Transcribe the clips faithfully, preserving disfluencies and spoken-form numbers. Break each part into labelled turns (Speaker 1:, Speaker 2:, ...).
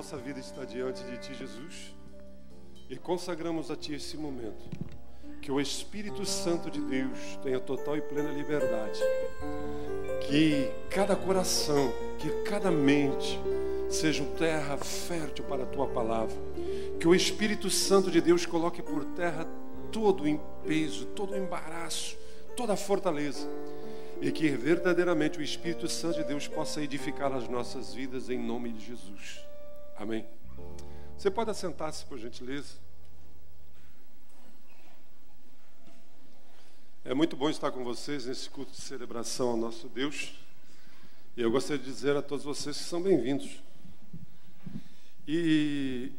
Speaker 1: nossa vida está diante de Ti, Jesus, e consagramos a Ti esse momento. Que o Espírito Santo de Deus tenha total e plena liberdade. Que cada coração, que cada mente seja terra fértil para a Tua palavra. Que o Espírito Santo de Deus coloque por terra todo o peso, todo o embaraço, toda a fortaleza. E que verdadeiramente o Espírito Santo de Deus possa edificar as nossas vidas em nome de Jesus. Amém. Você pode assentar-se, por gentileza. É muito bom estar com vocês nesse culto de celebração ao nosso Deus. E eu gostaria de dizer a todos vocês que são bem-vindos. E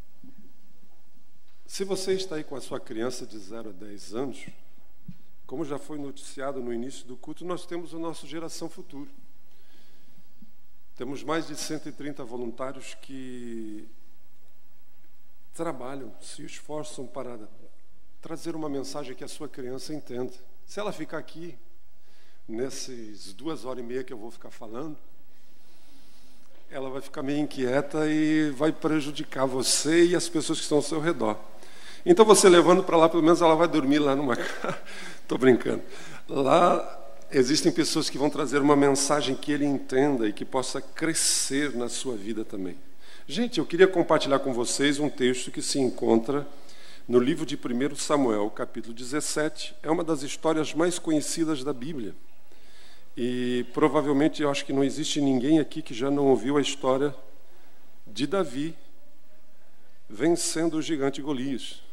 Speaker 1: se você está aí com a sua criança de zero a dez anos, como já foi noticiado no início do culto, nós temos o nosso Geração Futuro. Temos mais de cento e trinta voluntários que trabalham, se esforçam para trazer uma mensagem que a sua criança entenda. Se ela ficar aqui, nessas duas horas e meia que eu vou ficar falando, ela vai ficar meio inquieta e vai prejudicar você e as pessoas que estão ao seu redor. Então você levando para lá, pelo menos ela vai dormir lá numa casa. Estou brincando. Lá existem pessoas que vão trazer uma mensagem que ele entenda e que possa crescer na sua vida também. Gente, eu queria compartilhar com vocês um texto que se encontra no livro de primeiro Samuel, capítulo dezessete. É uma das histórias mais conhecidas da Bíblia. E provavelmente eu acho que não existe ninguém aqui que já não ouviu a história de Davi vencendo o gigante Golias.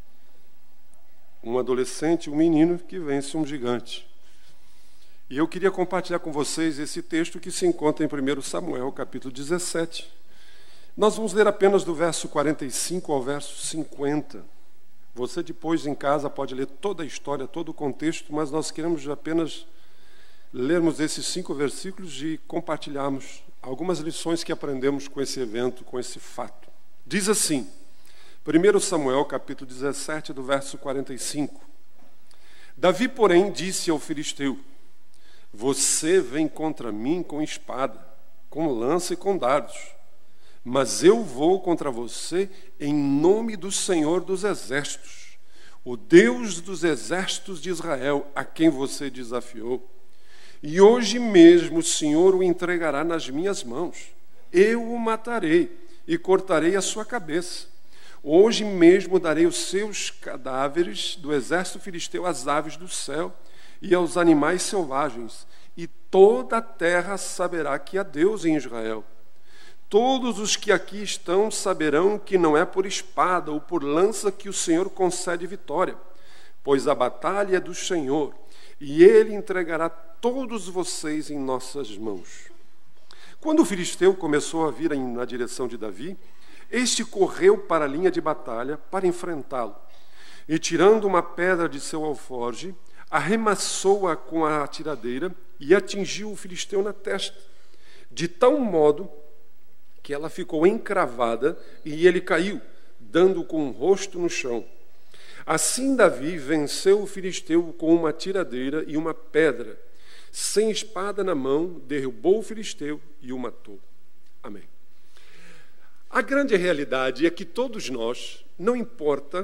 Speaker 1: Um adolescente, um menino que vence um gigante. E eu queria compartilhar com vocês esse texto que se encontra em primeiro Samuel, capítulo dezessete. Nós vamos ler apenas do verso quarenta e cinco ao verso cinquenta. Você depois em casa pode ler toda a história, todo o contexto, mas nós queremos apenas lermos esses cinco versículos e compartilharmos algumas lições que aprendemos com esse evento, com esse fato. Diz assim, primeiro Samuel, capítulo dezessete, do verso quarenta e cinco. Davi, porém, disse ao filisteu: você vem contra mim com espada, com lança e com dardos, mas eu vou contra você em nome do Senhor dos Exércitos, o Deus dos exércitos de Israel, a quem você desafiou. E hoje mesmo o Senhor o entregará nas minhas mãos. Eu o matarei e cortarei a sua cabeça. Hoje mesmo darei os seus cadáveres do exército filisteu às aves do céu e aos animais selvagens, e toda a terra saberá que há Deus em Israel. Todos os que aqui estão saberão que não é por espada ou por lança que o Senhor concede vitória, pois a batalha é do Senhor, e Ele entregará todos vocês em nossas mãos. Quando o filisteu começou a vir na direção de Davi, este correu para a linha de batalha para enfrentá-lo, e tirando uma pedra de seu alforje, arremessou-a com a tiradeira e atingiu o filisteu na testa, de tal modo que ela ficou encravada e ele caiu, dando com o rosto no chão. Assim Davi venceu o filisteu com uma tiradeira e uma pedra. Sem espada na mão, derrubou o filisteu e o matou. Amém. A grande realidade é que todos nós, não importa,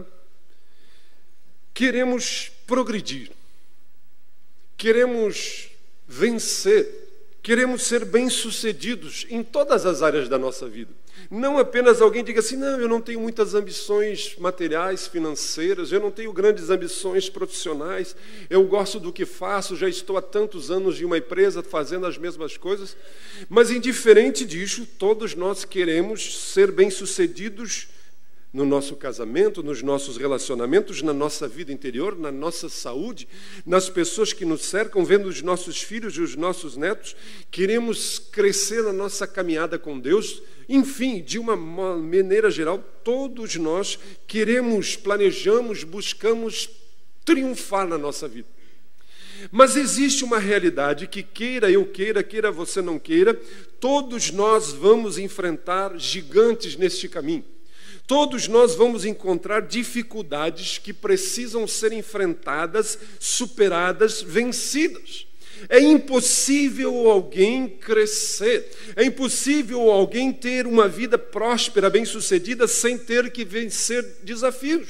Speaker 1: queremos progredir, queremos vencer, queremos ser bem-sucedidos em todas as áreas da nossa vida. Não apenas alguém diga assim, não, eu não tenho muitas ambições materiais, financeiras, eu não tenho grandes ambições profissionais, eu gosto do que faço, já estou há tantos anos em uma empresa fazendo as mesmas coisas. Mas, indiferente disso, todos nós queremos ser bem-sucedidos no nosso casamento, nos nossos relacionamentos, na nossa vida interior, na nossa saúde, nas pessoas que nos cercam, vendo os nossos filhos e os nossos netos. Queremos crescer na nossa caminhada com Deus. Enfim, de uma maneira geral, todos nós queremos, planejamos, buscamos triunfar na nossa vida. Mas existe uma realidade que, queira eu queira, queira você não queira, todos nós vamos enfrentar gigantes neste caminho. Todos nós vamos encontrar dificuldades que precisam ser enfrentadas, superadas, vencidas. É impossível alguém crescer, é impossível alguém ter uma vida próspera, bem-sucedida, sem ter que vencer desafios.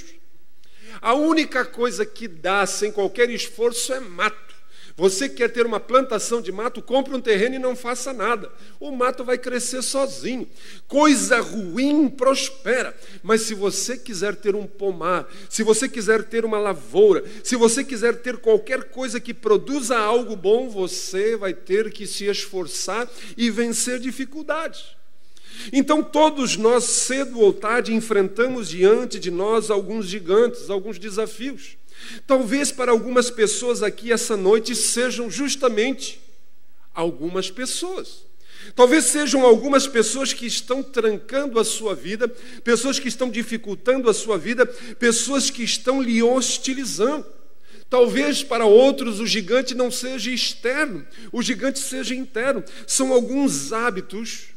Speaker 1: A única coisa que dá sem qualquer esforço é mato. Você quer ter uma plantação de mato, compre um terreno e não faça nada. O mato vai crescer sozinho. Coisa ruim prospera. Mas se você quiser ter um pomar, se você quiser ter uma lavoura, se você quiser ter qualquer coisa que produza algo bom, você vai ter que se esforçar e vencer dificuldades. Então todos nós, cedo ou tarde, enfrentamos diante de nós alguns gigantes, alguns desafios. Talvez para algumas pessoas aqui essa noite sejam justamente algumas pessoas. Talvez sejam algumas pessoas que estão trancando a sua vida, pessoas que estão dificultando a sua vida, pessoas que estão lhe hostilizando. Talvez para outros o gigante não seja externo, o gigante seja interno. São alguns hábitos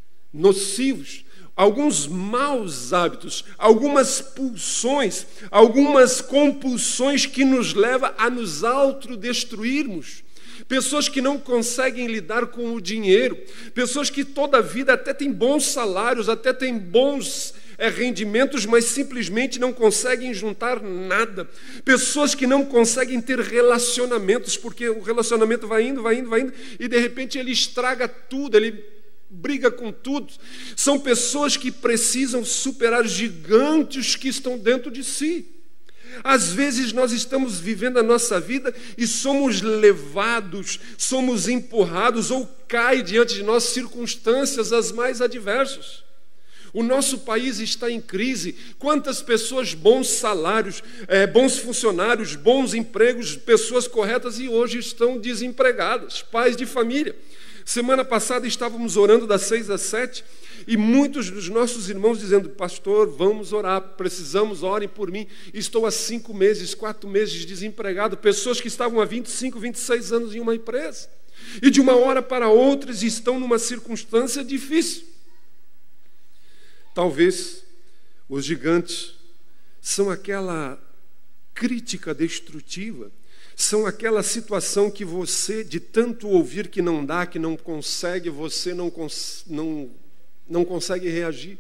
Speaker 1: nocivos, alguns maus hábitos, algumas pulsões, algumas compulsões que nos levam a nos autodestruirmos. Pessoas que não conseguem lidar com o dinheiro, pessoas que toda a vida até têm bons salários, até têm bons é, rendimentos, mas simplesmente não conseguem juntar nada. Pessoas que não conseguem ter relacionamentos, porque o relacionamento vai indo, vai indo, vai indo, e de repente ele estraga tudo, ele briga com tudo. São pessoas que precisam superar gigantes que estão dentro de si. Às vezes nós estamos vivendo a nossa vida e somos levados, somos empurrados ou cai diante de nós circunstâncias as mais adversas. O nosso país está em crise. Quantas pessoas, bons salários, é, bons funcionários, bons empregos, pessoas corretas e hoje estão desempregadas, pais de família. Semana passada estávamos orando das seis às sete e muitos dos nossos irmãos dizendo: pastor, vamos orar, precisamos, orem por mim. Estou há cinco meses, quatro meses desempregado. Pessoas que estavam há vinte e cinco, vinte e seis anos em uma empresa e de uma hora para outra estão numa circunstância difícil. Talvez os gigantes são aquela crítica destrutiva, são aquela situação que você, de tanto ouvir que não dá, que não consegue, você não, cons- não, não consegue reagir.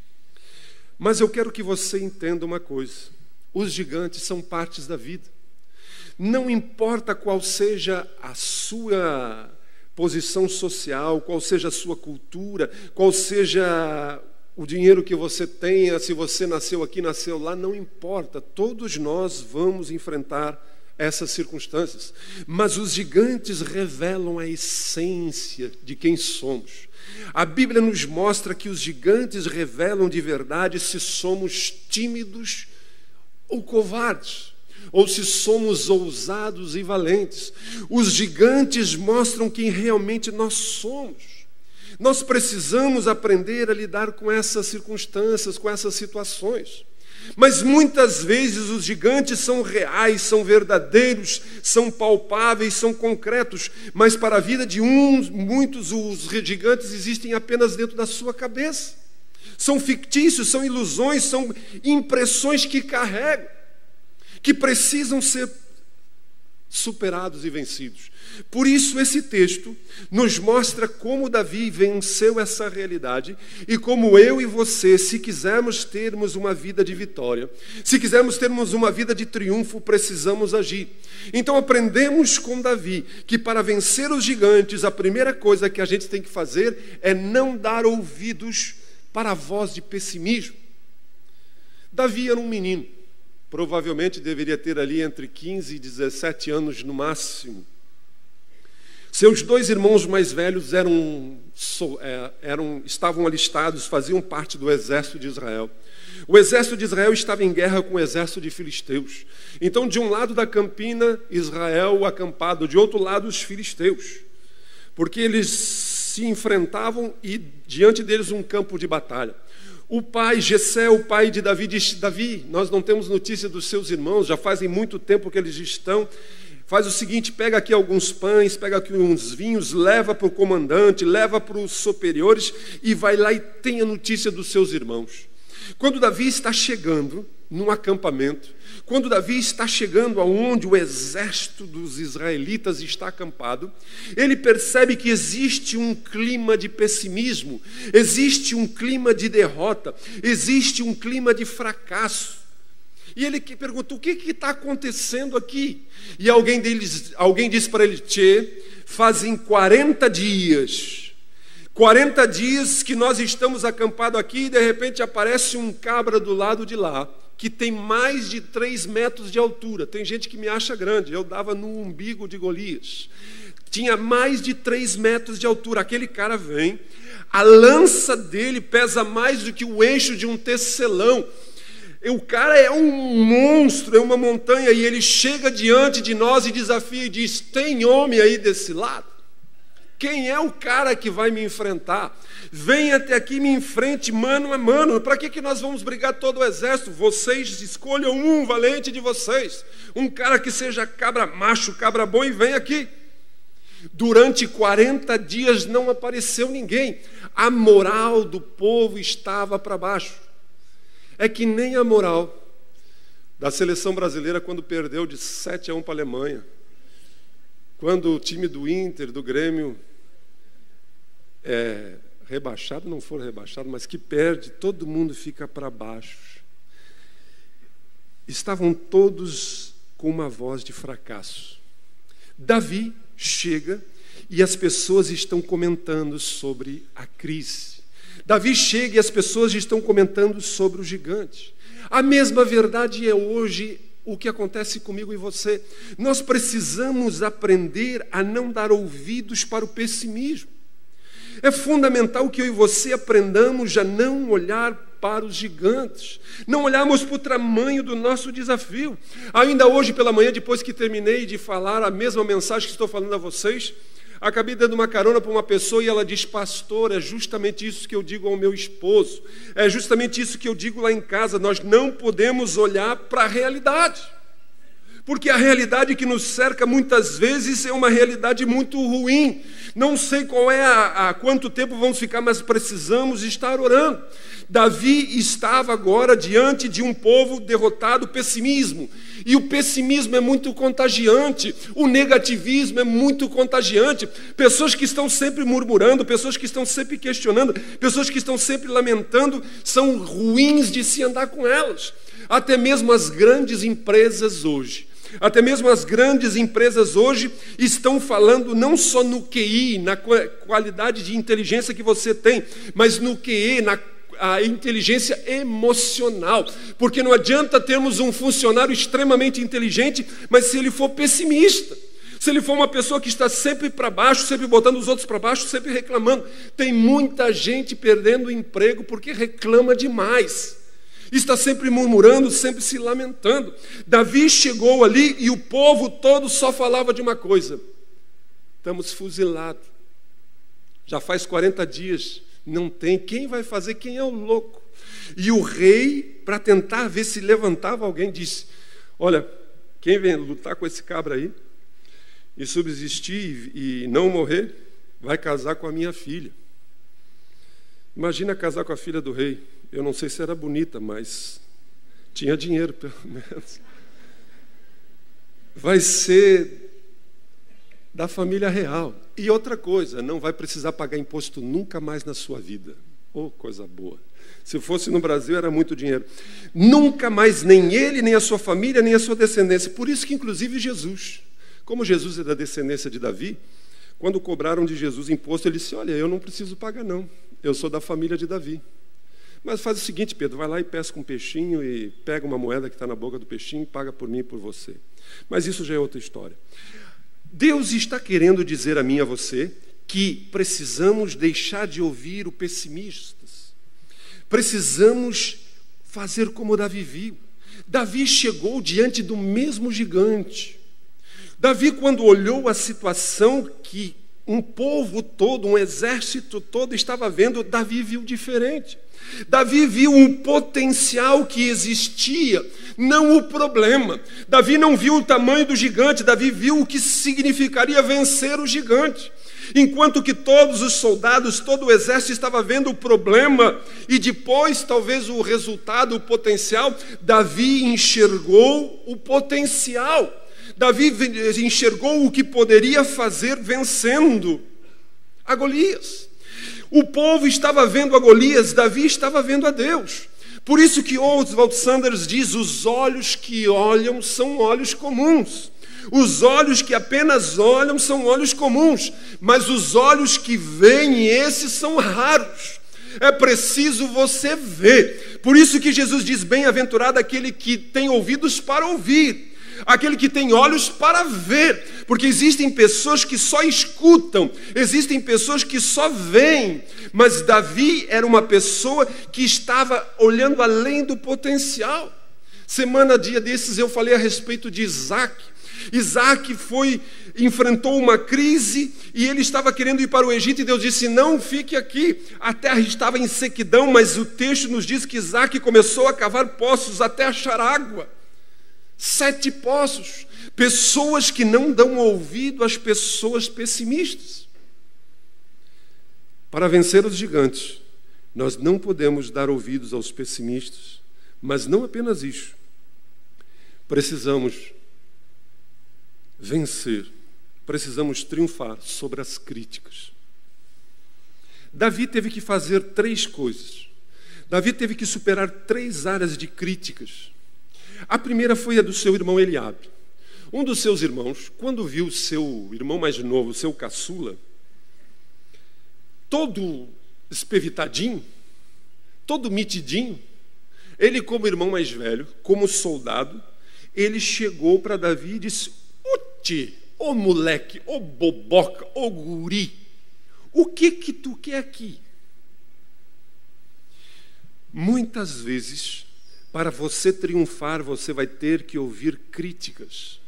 Speaker 1: Mas eu quero que você entenda uma coisa: os gigantes são partes da vida. Não importa qual seja a sua posição social, qual seja a sua cultura, qual seja o dinheiro que você tenha, se você nasceu aqui, nasceu lá, não importa. Todos nós vamos enfrentar essas circunstâncias, mas os gigantes revelam a essência de quem somos. A Bíblia nos mostra que os gigantes revelam de verdade se somos tímidos ou covardes, ou se somos ousados e valentes. Os gigantes mostram quem realmente nós somos. Nós precisamos aprender a lidar com essas circunstâncias, com essas situações. Mas muitas vezes os gigantes são reais, são verdadeiros, são palpáveis, são concretos, mas para a vida de uns, muitos, os gigantes existem apenas dentro da sua cabeça. São fictícios, são ilusões, são impressões que carregam, que precisam ser superados e vencidos. Por isso esse texto nos mostra como Davi venceu essa realidade e como eu e você, se quisermos termos uma vida de vitória, se quisermos termos uma vida de triunfo, precisamos agir. Então aprendemos com Davi que para vencer os gigantes, a primeira coisa que a gente tem que fazer é não dar ouvidos para a voz de pessimismo. Davi era um menino, provavelmente deveria ter ali entre quinze e dezessete anos no máximo. Seus dois irmãos mais velhos eram, eram, estavam alistados, faziam parte do exército de Israel. O exército de Israel estava em guerra com o exército de filisteus. Então, de um lado da campina, Israel acampado, de outro lado, os filisteus. Porque eles se enfrentavam e diante deles um campo de batalha. O pai, Jessé, o pai de Davi, disse: Davi, nós não temos notícia dos seus irmãos, já fazem muito tempo que eles estão. Faz o seguinte, pega aqui alguns pães, pega aqui uns vinhos, leva para o comandante, leva para os superiores e vai lá e tenha notícia dos seus irmãos. Quando Davi está chegando num acampamento, quando Davi está chegando aonde o exército dos israelitas está acampado, ele percebe que existe um clima de pessimismo, existe um clima de derrota, existe um clima de fracasso. E ele pergunta, o que está acontecendo aqui? E alguém, deles, alguém disse para ele, tchê, fazem quarenta dias, quarenta dias que nós estamos acampados aqui e de repente aparece um cabra do lado de lá, que tem mais de três metros de altura. Tem gente que me acha grande, eu dava no umbigo de Golias. Tinha mais de três metros de altura. Aquele cara vem, a lança dele pesa mais do que o eixo de um tecelão. O cara é um monstro, é uma montanha, e ele chega diante de nós e desafia e diz, tem homem aí desse lado? Quem é o cara que vai me enfrentar? Vem até aqui, me enfrente mano a mano. Para que, que nós vamos brigar todo o exército? Vocês escolham um valente de vocês, um cara que seja cabra macho, cabra bom, e vem aqui. Durante quarenta dias não apareceu ninguém. A moral do povo estava para baixo. É que nem a moral da seleção brasileira quando perdeu de sete a um para a Alemanha. Quando o time do Inter, do Grêmio, é rebaixado, não for rebaixado, mas que perde, todo mundo fica para baixo. Estavam todos com uma voz de fracasso. Davi chega e as pessoas estão comentando sobre a crise. Davi chega e as pessoas estão comentando sobre o gigante. A mesma verdade é hoje o que acontece comigo e você. Nós precisamos aprender a não dar ouvidos para o pessimismo. É fundamental que eu e você aprendamos a não olhar para os gigantes, não olharmos para o tamanho do nosso desafio. Ainda hoje pela manhã, depois que terminei de falar a mesma mensagem que estou falando a vocês, acabei dando uma carona para uma pessoa e ela diz, pastor, é justamente isso que eu digo ao meu esposo, é justamente isso que eu digo lá em casa, nós não podemos olhar para a realidade, porque a realidade que nos cerca muitas vezes é uma realidade muito ruim. Não sei qual é a, a quanto tempo vamos ficar, mas precisamos estar orando. Davi estava agora diante de um povo derrotado, pessimismo. E o pessimismo é muito contagiante, o negativismo é muito contagiante. Pessoas que estão sempre murmurando, pessoas que estão sempre questionando, pessoas que estão sempre lamentando, são ruins de se andar com elas. Até mesmo as grandes empresas hoje, até mesmo as grandes empresas hoje estão falando não só no Q I, na qualidade de inteligência que você tem, mas no Q I, na a inteligência emocional, porque não adianta termos um funcionário extremamente inteligente, mas se ele for pessimista, se ele for uma pessoa que está sempre para baixo, sempre botando os outros para baixo, sempre reclamando. Tem muita gente perdendo o emprego porque reclama demais, está sempre murmurando, sempre se lamentando. Davi chegou ali e o povo todo só falava de uma coisa: estamos fuzilados, já faz quarenta dias, não tem, quem vai fazer, quem é o louco? E o rei, para tentar ver se levantava alguém, disse, olha, quem vem lutar com esse cabra aí e subsistir e não morrer, vai casar com a minha filha. Imagina casar com a filha do rei. Eu não sei se era bonita, mas tinha dinheiro pelo menos. Vai ser da família real. E outra coisa, não vai precisar pagar imposto nunca mais na sua vida. Oh, coisa boa. Se fosse no Brasil, era muito dinheiro. Nunca mais, nem ele, nem a sua família, nem a sua descendência. Por isso que, inclusive, Jesus, como Jesus é da descendência de Davi, quando cobraram de Jesus imposto, ele disse, olha, eu não preciso pagar não, eu sou da família de Davi. Mas faz o seguinte, Pedro, vai lá e pesca um peixinho e pega uma moeda que está na boca do peixinho e paga por mim e por você. Mas isso já é outra história. Deus está querendo dizer a mim e a você que precisamos deixar de ouvir o pessimistas. Precisamos fazer como Davi viu. Davi chegou diante do mesmo gigante. Davi, quando olhou a situação que um povo todo, um exército todo estava vendo, Davi viu diferente. Davi viu um potencial que existia, não o problema. Davi não viu o tamanho do gigante, Davi viu o que significaria vencer o gigante.
Speaker 2: Enquanto que todos os soldados, todo o exército estava vendo o problema e depois talvez o resultado, o potencial, Davi enxergou o potencial. Davi enxergou o que poderia fazer vencendo a Golias. O povo estava vendo a Golias, Davi estava vendo a Deus. Por isso que Oswald Sanders diz, os olhos que olham são olhos comuns. Os olhos que apenas olham são olhos comuns, mas os olhos que veem, esses são raros. É preciso você ver. Por isso que Jesus diz, bem-aventurado aquele que tem ouvidos para ouvir, aquele que tem olhos para ver, porque existem pessoas que só escutam, existem pessoas que só veem, mas Davi era uma pessoa que estava olhando além do potencial. Semana, dia desses, eu falei a respeito de Isaac. Isaac foi, enfrentou uma crise e ele estava querendo ir para o Egito e Deus disse, não, fique aqui. A terra estava em sequidão, mas o texto nos diz que Isaac começou a cavar poços até achar água. Sete poços. Pessoas que não dão ouvido às pessoas pessimistas. Para vencer os gigantes, nós não podemos dar ouvidos aos pessimistas, mas não apenas isso. Precisamos vencer, precisamos triunfar sobre as críticas. Davi teve que fazer três coisas. Davi teve que superar três áreas de críticas. A primeira foi a do seu irmão Eliabe. Um dos seus irmãos, quando viu seu irmão mais novo, seu caçula, todo espevitadinho, todo mitidinho, ele como irmão mais velho, como soldado, ele chegou para Davi e disse, Uti, ô moleque, ô boboca, ô guri, o que que tu quer aqui? Muitas vezes, para você triunfar, você vai ter que ouvir críticas.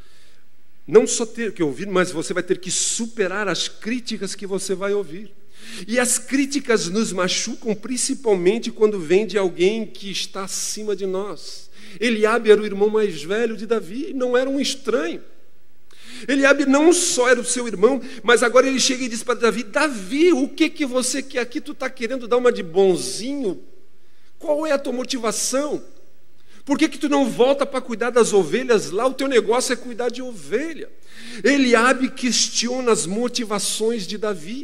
Speaker 2: Não só ter que ouvir, mas você vai ter que superar as críticas que você vai ouvir. E as críticas nos machucam principalmente quando vem de alguém que está acima de nós. Eliabe era o irmão mais velho de Davi, não era um estranho. Eliabe não só era o seu irmão, mas agora ele chega e diz para Davi, Davi, o que que você quer aqui? Tu está querendo dar uma de bonzinho? Qual é a tua motivação? Por que que tu não volta para cuidar das ovelhas lá? O teu negócio é cuidar de ovelha. Eliabe questiona as motivações de Davi.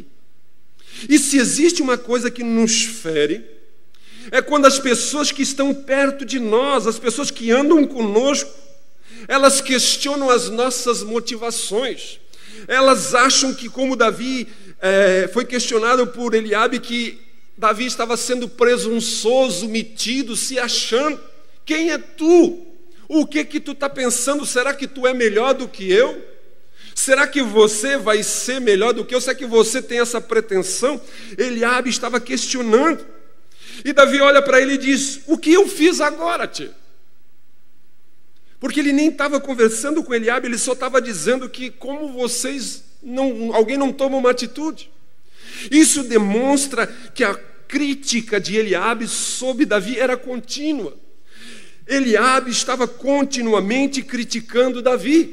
Speaker 2: E se existe uma coisa que nos fere, é quando as pessoas que estão perto de nós, as pessoas que andam conosco, elas questionam as nossas motivações. Elas acham que, como Davi é, foi questionado por Eliabe, que Davi estava sendo presunçoso, metido, se achando. Quem é tu? O que que tu está pensando? Será que tu é melhor do que eu? Será que você vai ser melhor do que eu? Será que você tem essa pretensão? Eliabe estava questionando. E Davi olha para ele e diz, o que eu fiz agora, tia? Porque ele nem estava conversando com Eliabe, ele só estava dizendo que como vocês, não, alguém não toma uma atitude. Isso demonstra que a crítica de Eliabe sobre Davi era contínua. Eliabe estava continuamente criticando Davi.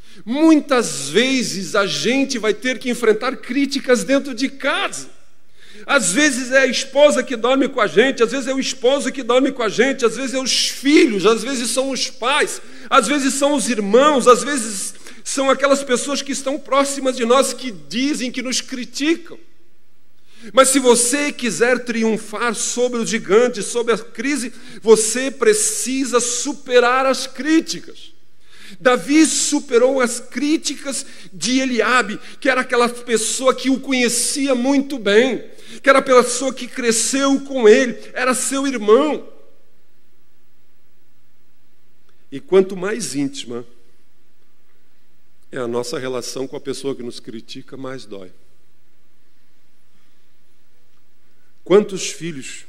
Speaker 2: Muitas vezes a gente vai ter que enfrentar críticas dentro de casa. Às vezes é a esposa que dorme com a gente, às vezes é o esposo que dorme com a gente, às vezes é os filhos, às vezes são os pais, às vezes são os irmãos, às vezes são aquelas pessoas que estão próximas de nós que dizem, que nos criticam. Mas se você quiser triunfar sobre os gigantes, sobre a crise, você precisa superar as críticas. Davi superou as críticas de Eliabe, que era aquela pessoa que o conhecia muito bem, que era a pessoa que cresceu com ele, era seu irmão. E quanto mais íntima é a nossa relação com a pessoa que nos critica, mais dói. Quantos filhos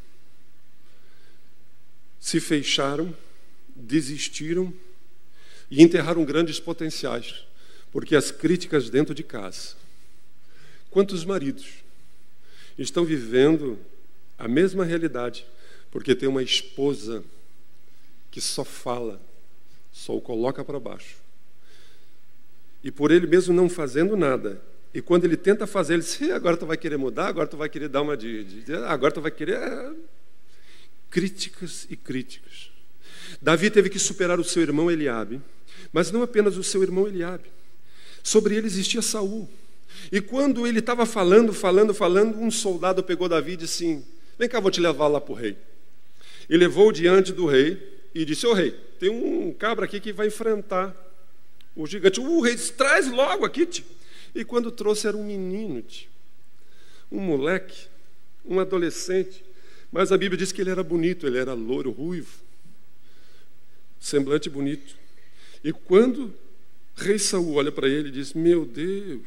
Speaker 2: se fecharam, desistiram e enterraram grandes potenciais, porque as críticas dentro de casa. Quantos maridos estão vivendo a mesma realidade, porque tem uma esposa que só fala, só o coloca para baixo. E por ele mesmo não fazendo nada, E quando ele tenta fazer, ele diz, agora tu vai querer mudar, agora tu vai querer dar uma de... de agora tu vai querer... É... Críticas e críticas. Davi teve que superar o seu irmão Eliabe, mas não apenas o seu irmão Eliabe. Sobre ele existia Saul. E quando ele estava falando, falando, falando, um soldado pegou Davi e disse assim, vem cá, vou te levar lá para o rei. E levou diante do rei e disse, ô rei, tem um cabra aqui que vai enfrentar o gigante. O rei disse, traz logo aqui, tio. E quando trouxe era um menino, tio. Um moleque, um adolescente. Mas a Bíblia diz que ele era bonito, ele era loiro, ruivo. Semblante bonito. E quando rei Saul olha para ele e diz, meu Deus,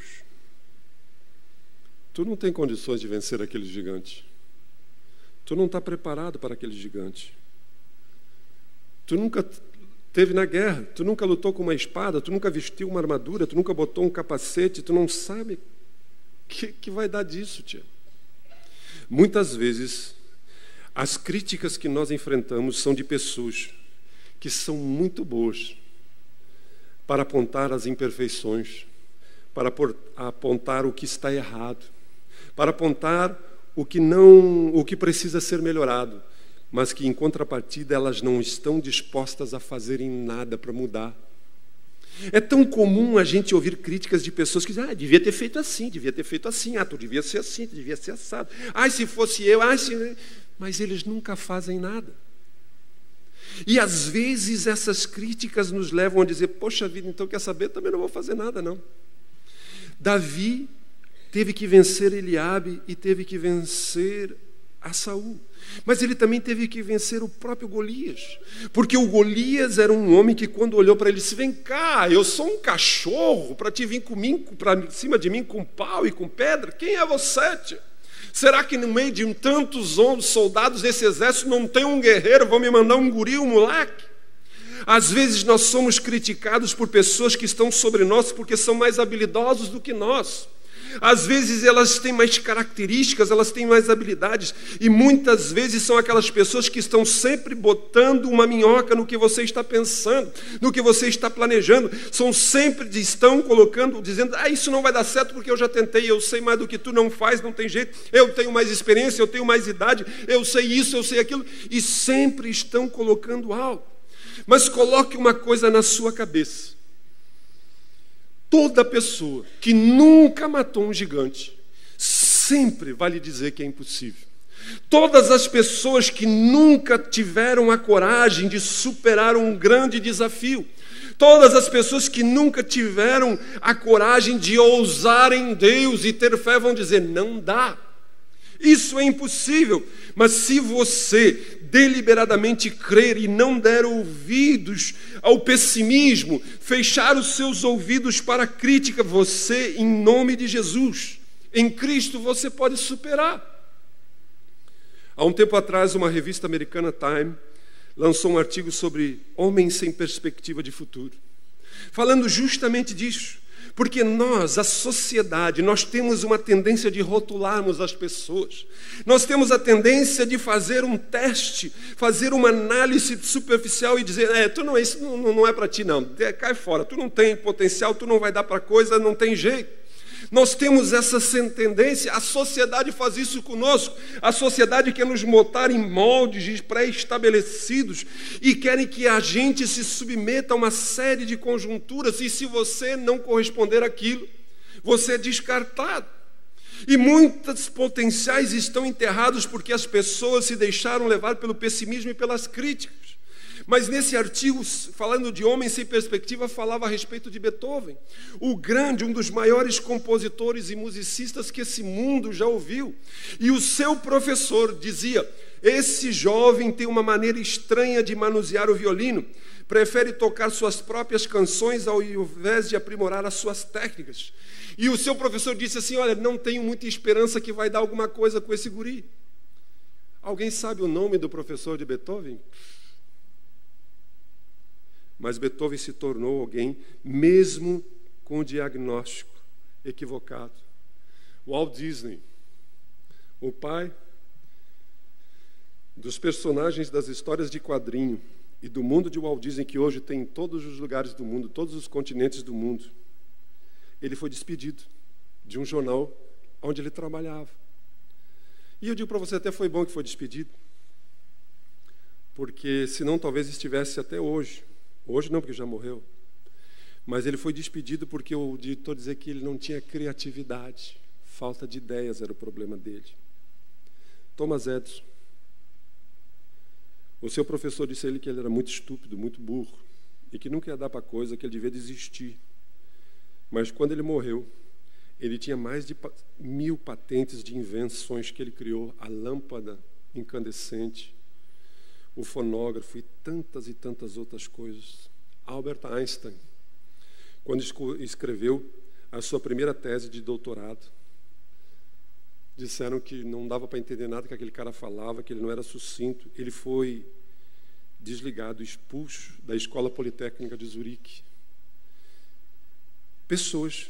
Speaker 2: tu não tem condições de vencer aquele gigante. Tu não está preparado para aquele gigante. Tu nunca esteve na guerra, tu nunca lutou com uma espada, tu nunca vestiu uma armadura, tu nunca botou um capacete, tu não sabe o que, que vai dar disso, tia. Muitas vezes, as críticas que nós enfrentamos são de pessoas que são muito boas para apontar as imperfeições, para apontar o que está errado, para apontar o que não, o que precisa ser melhorado, mas que em contrapartida elas não estão dispostas a fazerem nada para mudar. É tão comum a gente ouvir críticas de pessoas que dizem, ah, devia ter feito assim, devia ter feito assim, ah, tu devia ser assim, tu devia ser assado, ah, se fosse eu, ah, se... mas eles nunca fazem nada. E às vezes essas críticas nos levam a dizer, poxa vida, então quer saber, também não vou fazer nada não. Davi teve que vencer Eliabe e teve que vencer a Saul. Mas ele também teve que vencer o próprio Golias. Porque o Golias era um homem que quando olhou para ele disse, vem cá, eu sou um cachorro para te vir comigo, para cima de mim com pau e com pedra? Quem é você, tia? Será que no meio de tantos soldados desse exército não tem um guerreiro? Vão me mandar um guri, um moleque? Às vezes nós somos criticados por pessoas que estão sobre nós porque são mais habilidosos do que nós. Às vezes elas têm mais características, elas têm mais habilidades, e muitas vezes são aquelas pessoas que estão sempre botando uma minhoca no que você está pensando, no que você está planejando, são sempre, estão colocando, dizendo, ah, isso não vai dar certo porque eu já tentei, eu sei mais do que tu, não faz, não tem jeito, eu tenho mais experiência, eu tenho mais idade, eu sei isso, eu sei aquilo, e sempre estão colocando algo. Mas coloque uma coisa na sua cabeça. Toda pessoa que nunca matou um gigante sempre vai lhe dizer que é impossível. Todas as pessoas que nunca tiveram a coragem de superar um grande desafio, todas as pessoas que nunca tiveram a coragem de ousar em Deus e ter fé vão dizer, não dá. Isso é impossível. Mas se você deliberadamente crer e não der ouvidos ao pessimismo, fechar os seus ouvidos para a crítica, você, em nome de Jesus, em Cristo, você pode superar. Há um tempo atrás, uma revista americana, Time, lançou um artigo sobre homens sem perspectiva de futuro, falando justamente disso. Porque nós, a sociedade, nós temos uma tendência de rotularmos as pessoas. Nós temos a tendência de fazer um teste, fazer uma análise superficial e dizer, é, tu não, isso não, não é para ti não, cai fora, tu não tem potencial, tu não vai dar para coisa, não tem jeito. Nós temos essa tendência, a sociedade faz isso conosco. A sociedade quer nos botar em moldes pré-estabelecidos e querem que a gente se submeta a uma série de conjunturas, e se você não corresponder àquilo, você é descartado. E muitos potenciais estão enterrados porque as pessoas se deixaram levar pelo pessimismo e pelas críticas. Mas nesse artigo, falando de homens sem perspectiva, falava a respeito de Beethoven, o grande, um dos maiores compositores e musicistas que esse mundo já ouviu. E o seu professor dizia, esse jovem tem uma maneira estranha de manusear o violino, prefere tocar suas próprias canções ao invés de aprimorar as suas técnicas. E o seu professor disse assim, olha, não tenho muita esperança que vai dar alguma coisa com esse guri. Alguém sabe o nome do professor de Beethoven? Mas Beethoven se tornou alguém, mesmo com o diagnóstico equivocado. Walt Disney, o pai dos personagens das histórias de quadrinho e do mundo de Walt Disney, que hoje tem em todos os lugares do mundo, todos os continentes do mundo, ele foi despedido. de um jornal onde ele trabalhava. E eu digo para você, até foi bom que foi despedido, porque senão talvez estivesse até hoje. Hoje não, porque já morreu. Mas ele foi despedido porque o diretor dizia que ele não tinha criatividade. Falta de ideias era o problema dele. Thomas Edison. O seu professor disse a ele que ele era muito estúpido, muito burro, e que nunca ia dar para coisa, que ele devia desistir. Mas quando ele morreu, ele tinha mais de mil patentes de invenções que ele criou, a lâmpada incandescente, o fonógrafo e tantas e tantas outras coisas. Albert Einstein, quando escreveu a sua primeira tese de doutorado, disseram que não dava para entender nada que aquele cara falava, que ele não era sucinto. Ele foi desligado, expulso da Escola Politécnica de Zurique. Pessoas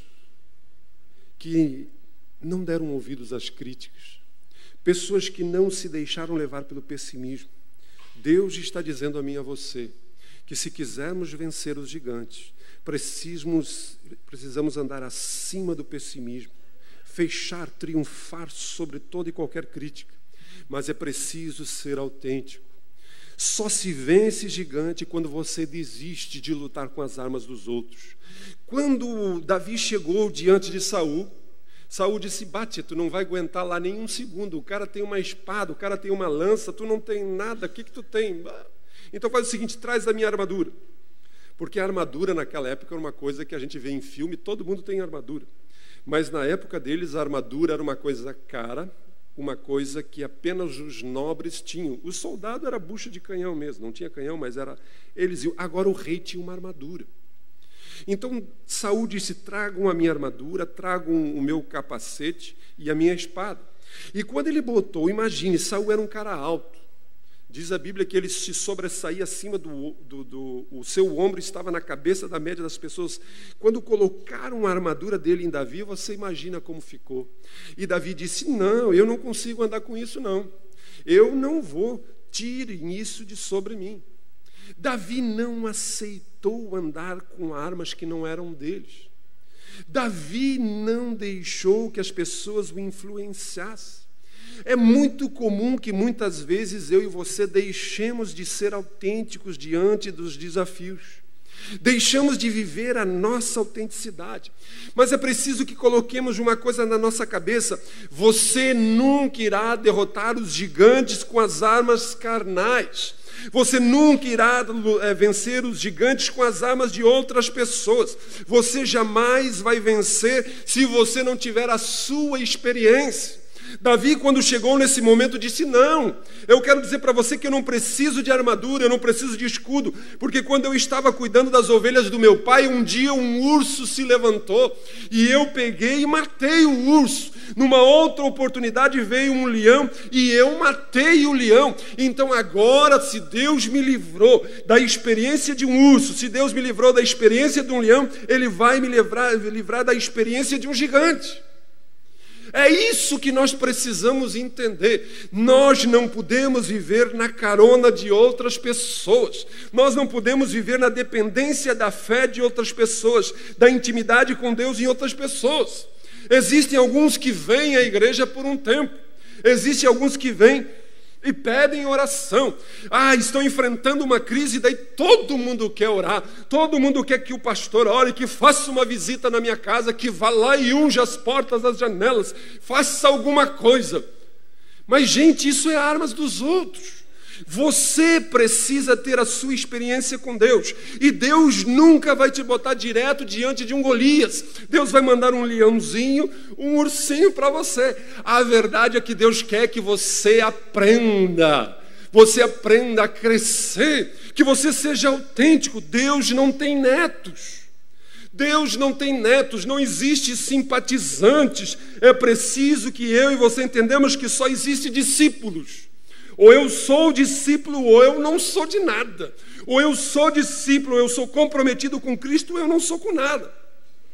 Speaker 2: que não deram ouvidos às críticas, pessoas que não se deixaram levar pelo pessimismo. Deus está dizendo a mim e a você que se quisermos vencer os gigantes, precisamos, precisamos andar acima do pessimismo, fechar, triunfar sobre toda e qualquer crítica, mas é preciso ser autêntico. Só se vence gigante quando você desiste de lutar com as armas dos outros. Quando Davi chegou diante de Saul, Saul disse: bate, tu não vai aguentar lá nem um segundo, o cara tem uma espada, o cara tem uma lança, tu não tem nada, o que que tu tem? Então faz o seguinte, traz a minha armadura. Porque a armadura naquela época era uma coisa que a gente vê em filme, todo mundo tem armadura. Mas na época deles a armadura era uma coisa cara, uma coisa que apenas os nobres tinham. O soldado era bucha de canhão mesmo, não tinha canhão, mas era eles iam. Agora o rei tinha uma armadura. Então Saul disse: tragam a minha armadura, tragam o meu capacete e a minha espada. E quando ele botou, imagine, Saul era um cara alto. Diz a Bíblia que ele se sobressaía acima do, do, do... O seu ombro estava na cabeça da média das pessoas. Quando colocaram a armadura dele em Davi, você imagina como ficou. E Davi disse: não, eu não consigo andar com isso, não. Eu não vou, tirem isso de sobre mim. Davi não aceitou andar com armas que não eram deles. Davi não deixou que as pessoas o influenciassem. É muito comum que muitas vezes eu e você deixemos de ser autênticos diante dos desafios. Deixamos de viver a nossa autenticidade. Mas é preciso que coloquemos uma coisa na nossa cabeça: você nunca irá derrotar os gigantes com as armas carnais. Você nunca irá é, vencer os gigantes com as armas de outras pessoas. Você jamais vai vencer se você não tiver a sua experiência. Davi, quando chegou nesse momento, disse: não, eu quero dizer para você que eu não preciso de armadura, eu não preciso de escudo, porque quando eu estava cuidando das ovelhas do meu pai, um dia um urso se levantou, e eu peguei e matei o urso. Numa outra oportunidade veio um leão, e eu matei o leão. Então agora, se Deus me livrou da experiência de um urso, se Deus me livrou da experiência de um leão, Ele vai me livrar, livrar da experiência de um gigante. É isso que nós precisamos entender. Nós não podemos viver na carona de outras pessoas. Nós não podemos viver na dependência da fé de outras pessoas, da intimidade com Deus em outras pessoas. Existem alguns que vêm à igreja por um tempo. Existem alguns que vêm e pedem oração. Ah, estão enfrentando uma crise, daí todo mundo quer orar. Todo mundo quer que o pastor ore, que faça uma visita na minha casa, que vá lá e unja as portas, as janelas, faça alguma coisa. Mas, gente, isso é armas dos outros. Você precisa ter a sua experiência com Deus. E Deus nunca vai te botar direto diante de um Golias. Deus vai mandar um leãozinho, um ursinho para você. A verdade é que Deus quer que você aprenda. Você aprenda a crescer. Que você seja autêntico. Deus não tem netos. Deus não tem netos, não existe simpatizantes. É preciso que eu e você entendamos que só existe discípulos. Ou eu sou discípulo, ou eu não sou de nada. Ou eu sou discípulo, eu sou comprometido com Cristo, ou eu não sou com nada.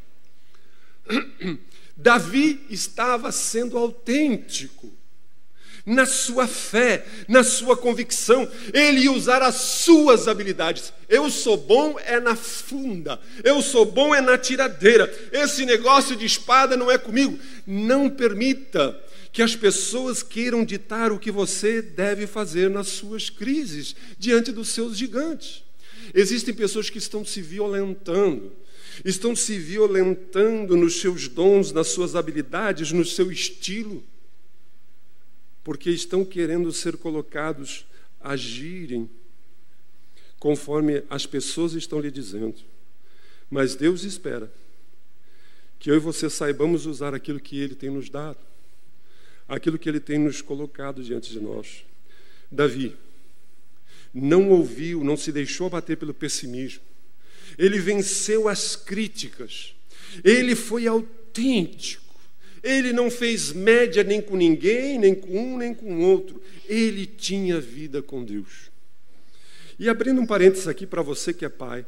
Speaker 2: Davi estava sendo autêntico. na sua fé, na sua convicção. Ele ia usar as suas habilidades. Eu sou bom é na funda, eu sou bom é na tiradeira. Esse negócio de espada não é comigo. Não permita que as pessoas queiram ditar o que você deve fazer nas suas crises, diante dos seus gigantes. Existem pessoas que estão se violentando, estão se violentando nos seus dons, nas suas habilidades, no seu estilo, porque estão querendo ser colocados a agirem conforme as pessoas estão lhe dizendo. Mas Deus espera que eu e você saibamos usar aquilo que Ele tem nos dado, aquilo que Ele tem nos colocado diante de nós. Davi não ouviu, não se deixou abater pelo pessimismo. Ele venceu as críticas. Ele foi autêntico. Ele não fez média nem com ninguém, nem com um, nem com outro. Ele tinha vida com Deus. E abrindo um parênteses aqui para você que é pai,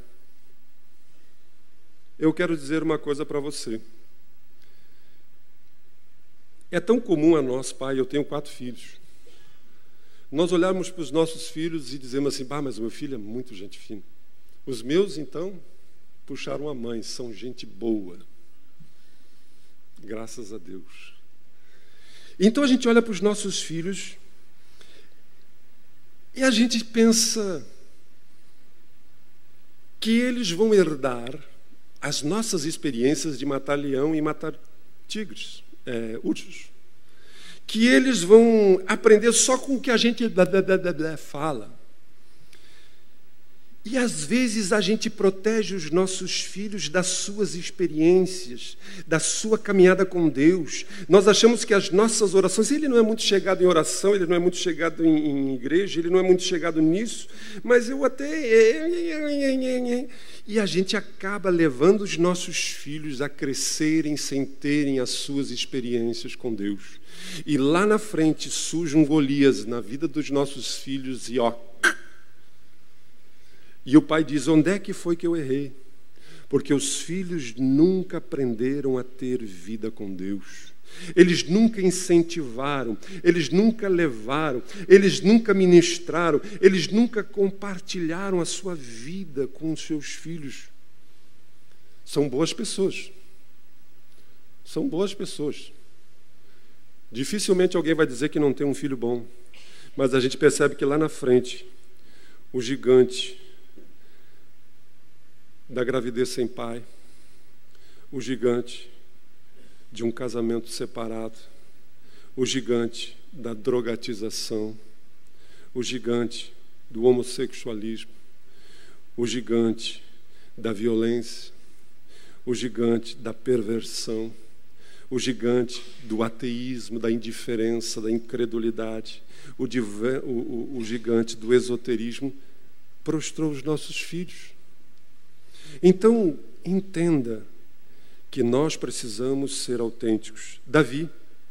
Speaker 2: eu quero dizer uma coisa para você. É tão comum a nós, pai, eu tenho quatro filhos, nós olharmos para os nossos filhos e dizemos assim, bah, mas o meu filho é muito gente fina. Os meus, então, puxaram a mãe, são gente boa. Graças a Deus. Então a gente olha para os nossos filhos e a gente pensa que eles vão herdar as nossas experiências de matar leão e matar tigres, é, ursos. Que eles vão aprender só com o que a gente blá, blá, blá, blá, blá, fala. E às vezes a gente protege os nossos filhos das suas experiências, da sua caminhada com Deus. Nós achamos que as nossas orações, ele não é muito chegado em oração, ele não é muito chegado em, em igreja, ele não é muito chegado nisso, mas eu até... E a gente acaba levando os nossos filhos a crescerem sem terem as suas experiências com Deus. E lá na frente surge um Golias na vida dos nossos filhos e ó... E o pai diz, onde é que foi que eu errei? Porque os filhos nunca aprenderam a ter vida com Deus. Eles nunca incentivaram, eles nunca levaram, eles nunca ministraram, eles nunca compartilharam a sua vida com os seus filhos. São boas pessoas. São boas pessoas. Dificilmente alguém vai dizer que não tem um filho bom. Mas a gente percebe que lá na frente, o gigante da gravidez sem pai, o gigante de um casamento separado, o gigante da drogatização, o gigante do homossexualismo, o gigante da violência, o gigante da perversão, o gigante do ateísmo, da indiferença, da incredulidade, o, diver, o, o, o gigante do esoterismo prostrou os nossos filhos. Então, entenda que nós precisamos ser autênticos. Davi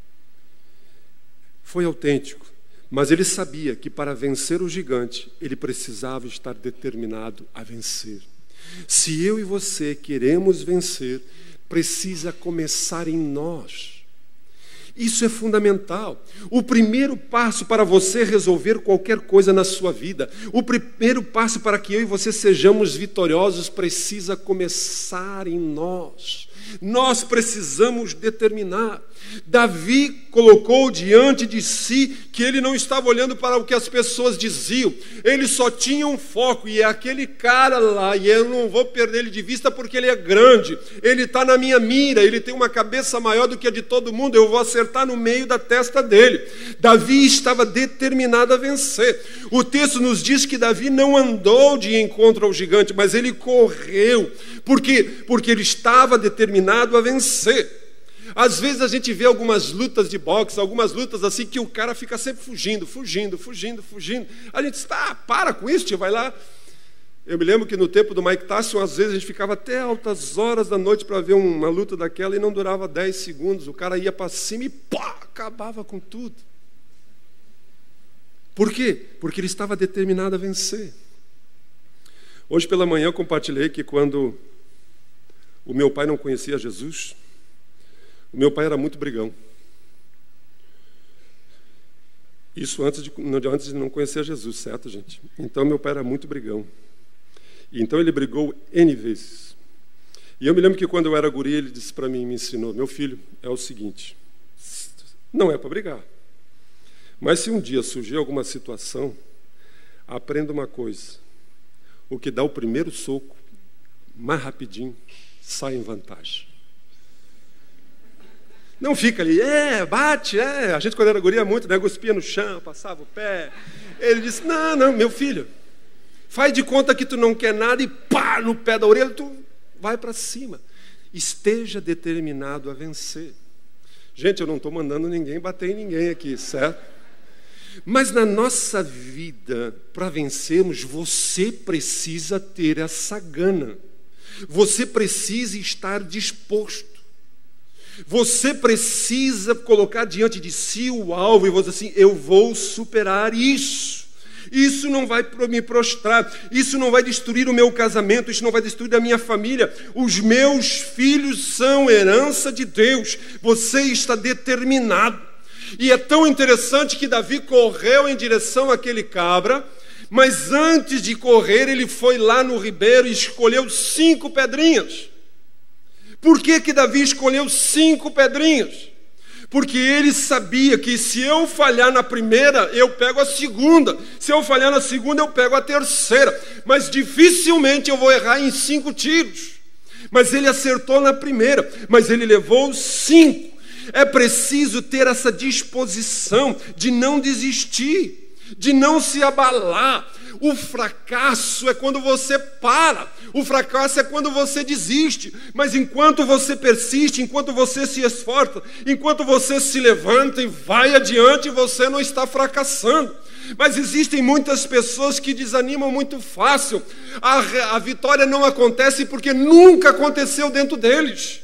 Speaker 2: foi autêntico, mas ele sabia que para vencer o gigante, ele precisava estar determinado a vencer. Se eu e você queremos vencer, precisa começar em nós. Isso é fundamental. O primeiro passo para você resolver qualquer coisa na sua vida, o primeiro passo para que eu e você sejamos vitoriosos, precisa começar em nós. Nós precisamos determinar. Davi colocou diante de si que ele não estava olhando para o que as pessoas diziam, ele só tinha um foco, e é aquele cara lá, e eu não vou perder ele de vista porque ele é grande, ele está na minha mira, ele tem uma cabeça maior do que a de todo mundo, eu vou acertar no meio da testa dele. Davi estava determinado a vencer. O texto nos diz que Davi não andou de encontro ao gigante, mas ele correu. Por quê? Porque ele estava determinado a vencer. Às vezes a gente vê algumas lutas de boxe, algumas lutas assim que o cara fica sempre fugindo, fugindo, fugindo, fugindo. A gente está, ah, para com isso, tio, vai lá. Eu me lembro que no tempo do Mike Tyson, às vezes a gente ficava até altas horas da noite para ver uma luta daquela e não durava dez segundos. O cara ia para cima e pá, acabava com tudo. Por quê? Porque ele estava determinado a vencer. Hoje pela manhã eu compartilhei que quando o meu pai não conhecia Jesus, o meu pai era muito brigão. Isso antes de, antes de não conhecer Jesus, certo, gente? Então, meu pai era muito brigão. E então, ele brigou N vezes. E eu me lembro que quando eu era guri, ele disse para mim, me ensinou, meu filho, é o seguinte, não é para brigar. Mas se um dia surgir alguma situação, aprenda uma coisa. O que dá o primeiro soco, mais rapidinho, sai em vantagem. Não fica ali, é, bate, é. A gente quando era guria muito, né, cuspia no chão, passava o pé. Ele disse, não, não, meu filho, faz de conta que tu não quer nada e pá, no pé da orelha, tu vai para cima. Esteja determinado a vencer. Gente, eu não estou mandando ninguém bater em ninguém aqui, certo? Mas na nossa vida, para vencermos, você precisa ter essa gana. Você precisa estar disposto. Você precisa colocar diante de si o alvo e você dizer assim, eu vou superar isso. Isso não vai me prostrar, isso não vai destruir o meu casamento, isso não vai destruir a minha família. Os meus filhos são herança de Deus. Você está determinado. E é tão interessante que Davi correu em direção àquele cabra, mas antes de correr, ele foi lá no ribeiro e escolheu cinco pedrinhas. Por que que Davi escolheu cinco pedrinhas? Porque ele sabia que se eu falhar na primeira, eu pego a segunda. Se eu falhar na segunda, eu pego a terceira. Mas dificilmente eu vou errar em cinco tiros. Mas ele acertou na primeira, mas ele levou cinco. É preciso ter essa disposição de não desistir, de não se abalar. O fracasso é quando você para, o fracasso é quando você desiste, mas enquanto você persiste, enquanto você se esforça, enquanto você se levanta e vai adiante, você não está fracassando. Mas existem muitas pessoas que desanimam muito fácil. A, a vitória não acontece porque nunca aconteceu dentro deles.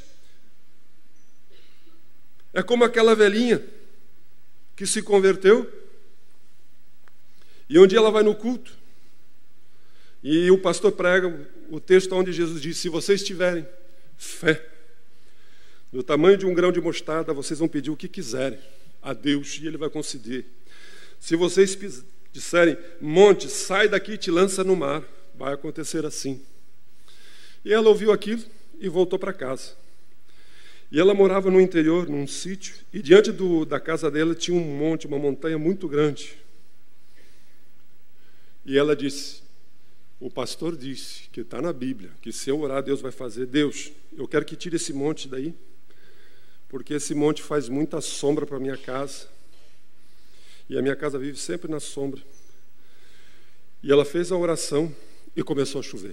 Speaker 2: É como aquela velhinha que se converteu e um dia ela vai no culto e o pastor prega o texto onde Jesus diz, se vocês tiverem fé do tamanho de um grão de mostarda, vocês vão pedir o que quiserem a Deus e Ele vai conceder. Se vocês disserem, monte, sai daqui e te lança no mar, vai acontecer assim. E ela ouviu aquilo e voltou para casa. E ela morava no interior, num sítio, e diante do, da casa dela tinha um monte, uma montanha muito grande. E ela disse, o pastor disse, que está na Bíblia, que se eu orar, Deus vai fazer. Deus, eu quero que tire esse monte daí, porque esse monte faz muita sombra para a minha casa, e a minha casa vive sempre na sombra. E ela fez a oração e começou a chover.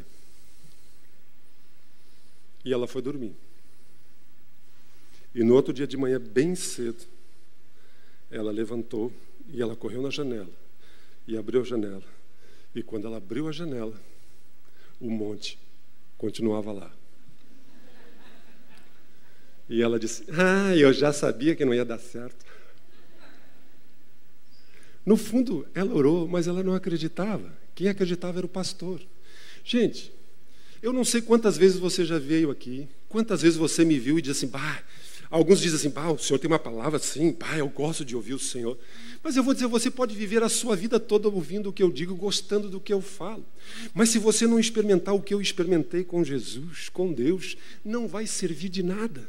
Speaker 2: E ela foi dormir. E no outro dia de manhã, bem cedo, ela levantou e ela correu na janela e abriu a janela. E quando ela abriu a janela, o monte continuava lá. E ela disse, ah, eu já sabia que não ia dar certo. No fundo, ela orou, mas ela não acreditava. Quem acreditava era o pastor. Gente, eu não sei quantas vezes você já veio aqui, quantas vezes você me viu e disse assim, bah, alguns dizem assim, bah, o senhor tem uma palavra assim, bah, eu gosto de ouvir o Senhor. Mas eu vou dizer, você pode viver a sua vida toda ouvindo o que eu digo, gostando do que eu falo. Mas se você não experimentar o que eu experimentei com Jesus, com Deus, não vai servir de nada.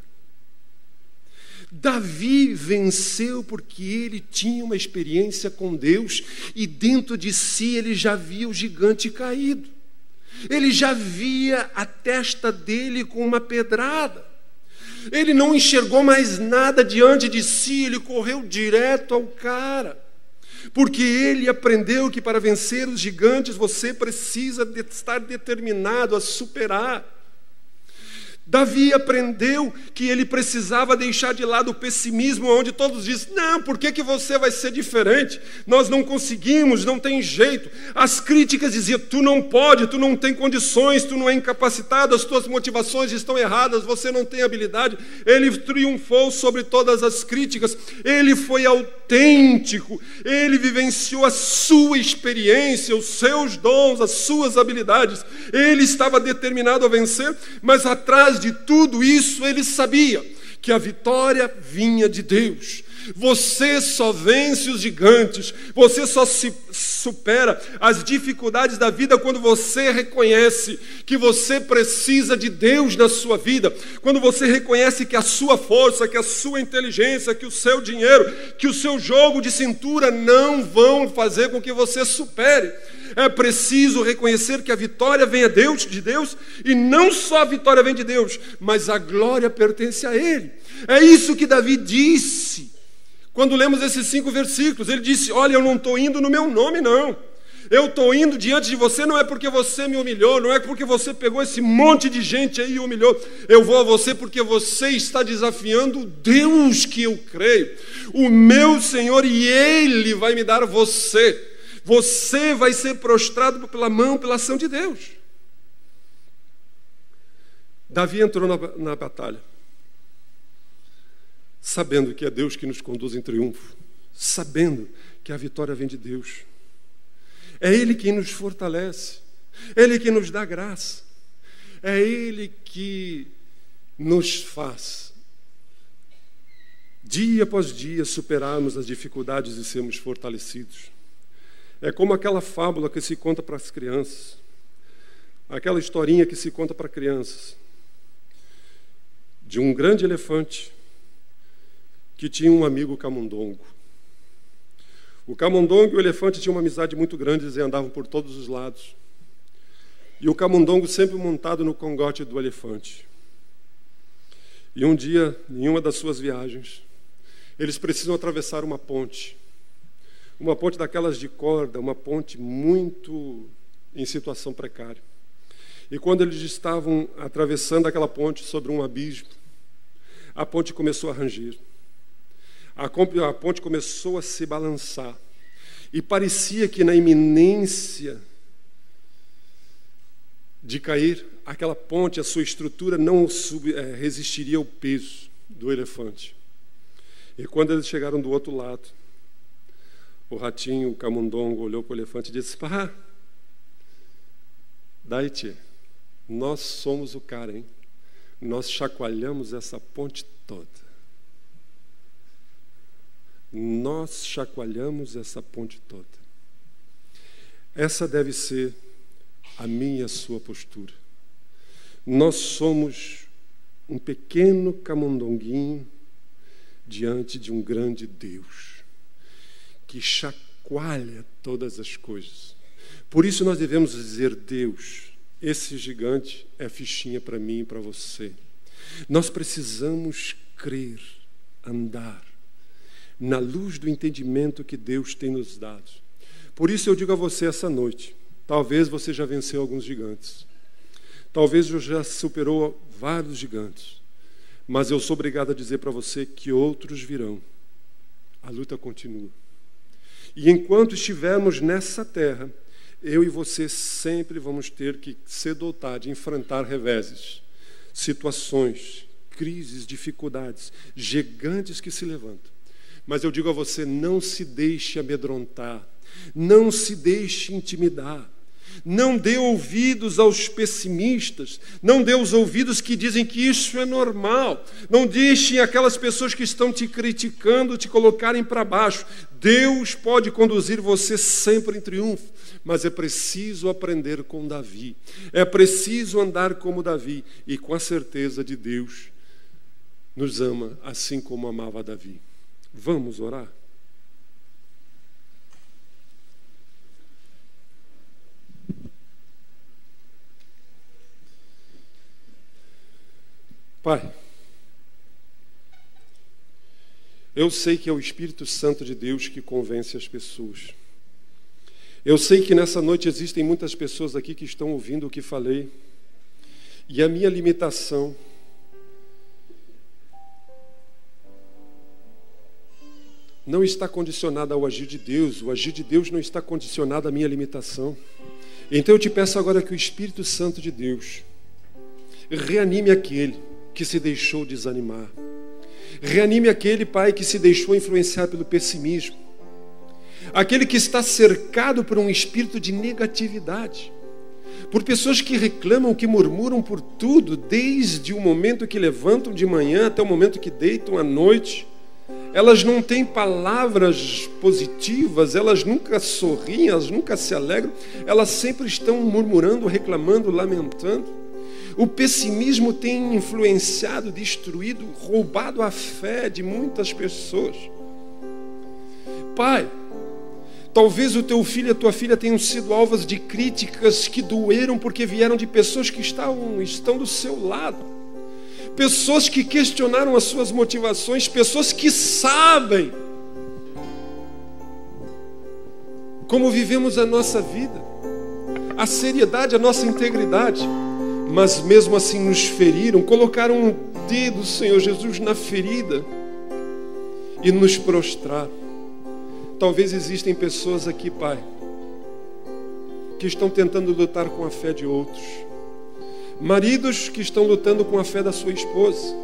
Speaker 2: Davi venceu porque ele tinha uma experiência com Deus e dentro de si ele já via o gigante caído. Ele já via a testa dele com uma pedrada. Ele não enxergou mais nada diante de si, ele correu direto ao cara. Porque ele aprendeu que para vencer os gigantes você precisa de estar determinado a superar. Davi aprendeu que ele precisava deixar de lado o pessimismo, onde todos dizem, não, por que que você vai ser diferente? Nós não conseguimos, não tem jeito. As críticas diziam, tu não pode, tu não tem condições, tu não é incapacitado, as tuas motivações estão erradas, você não tem habilidade. Ele triunfou sobre todas as críticas, ele foi autêntico, ele vivenciou a sua experiência, os seus dons, as suas habilidades. Ele estava determinado a vencer, mas atrás de tudo isso ele sabia que a vitória vinha de Deus. Você só vence os gigantes, você só se supera as dificuldades da vida quando você reconhece que você precisa de Deus na sua vida, quando você reconhece que a sua força, que a sua inteligência, que o seu dinheiro, que o seu jogo de cintura não vão fazer com que você supere. É preciso reconhecer que a vitória vem a Deus, de Deus, e não só a vitória vem de Deus, mas a glória pertence a Ele. É isso que Davi disse quando lemos esses cinco versículos. Ele disse: olha, eu não estou indo no meu nome, não. Eu estou indo diante de você não é porque você me humilhou, não é porque você pegou esse monte de gente aí e humilhou. Eu vou a você porque você está desafiando o Deus que eu creio, o meu Senhor, e Ele vai me dar você. Você vai ser prostrado pela mão, pela ação de Deus. Davi entrou na, na batalha, sabendo que é Deus que nos conduz em triunfo, sabendo que a vitória vem de Deus. É Ele quem nos fortalece, é Ele quem nos dá graça, é Ele que nos faz, dia após dia, superarmos as dificuldades e sermos fortalecidos. É como aquela fábula que se conta para as crianças, aquela historinha que se conta para crianças, de um grande elefante que tinha um amigo camundongo. O camundongo e o elefante tinham uma amizade muito grande, eles andavam por todos os lados. E o camundongo sempre montado no cangote do elefante. E um dia, em uma das suas viagens, eles precisam atravessar uma ponte. Uma ponte daquelas de corda, uma ponte muito em situação precária. E quando eles estavam atravessando aquela ponte sobre um abismo, a ponte começou a ranger. A ponte começou a se balançar. E parecia que na iminência de cair, aquela ponte, a sua estrutura não sub, é, resistiria ao peso do elefante. E quando eles chegaram do outro lado, o ratinho, o camundongo, olhou para o elefante e disse: pá, Daiti, nós somos o cara, hein? Nós chacoalhamos essa ponte toda. Nós chacoalhamos essa ponte toda. Essa deve ser a minha e a sua postura. Nós somos um pequeno camundonguinho diante de um grande Deus que chacoalha todas as coisas. Por isso nós devemos dizer: Deus, esse gigante é fichinha para mim e para você. Nós precisamos crer, andar na luz do entendimento que Deus tem nos dado. Por isso eu digo a você essa noite, talvez você já venceu alguns gigantes, talvez você já superou vários gigantes, mas eu sou obrigado a dizer para você que outros virão. A luta continua. E enquanto estivermos nessa terra, eu e você sempre vamos ter que cedo de enfrentar reveses, situações, crises, dificuldades, gigantes que se levantam. Mas eu digo a você, não se deixe amedrontar, não se deixe intimidar, não dê ouvidos aos pessimistas, não dê os ouvidos que dizem que isso é normal, não deixem aquelas pessoas que estão te criticando te colocarem para baixo. Deus pode conduzir você sempre em triunfo, mas é preciso aprender com Davi, é preciso andar como Davi, e com a certeza de Deus nos ama assim como amava Davi. Vamos orar? Pai, eu sei que é o Espírito Santo de Deus que convence as pessoas. Eu sei que nessa noite existem muitas pessoas aqui que estão ouvindo o que falei, e a minha limitação não está condicionada ao agir de Deus, o agir de Deus não está condicionado à minha limitação. Então eu te peço agora que o Espírito Santo de Deus reanime aquele que se deixou desanimar. Reanime aquele, Pai, que se deixou influenciar pelo pessimismo. Aquele que está cercado por um espírito de negatividade. Por pessoas que reclamam, que murmuram por tudo, desde o momento que levantam de manhã até o momento que deitam à noite. elas não têm palavras positivas, elas nunca sorriem, elas nunca se alegram, elas sempre estão murmurando, reclamando, lamentando. O pessimismo tem influenciado, destruído, roubado a fé de muitas pessoas. Pai, talvez o teu filho e a tua filha tenham sido alvos de críticas que doeram porque vieram de pessoas que estavam, estão do seu lado. Pessoas que questionaram as suas motivações, pessoas que sabem como vivemos a nossa vida, a seriedade, a nossa integridade, mas mesmo assim nos feriram, colocaram um dedo, Senhor Jesus, na ferida e nos prostraram. Talvez existem pessoas aqui, Pai, que estão tentando lutar com a fé de outros. Maridos que estão lutando com a fé da sua esposa,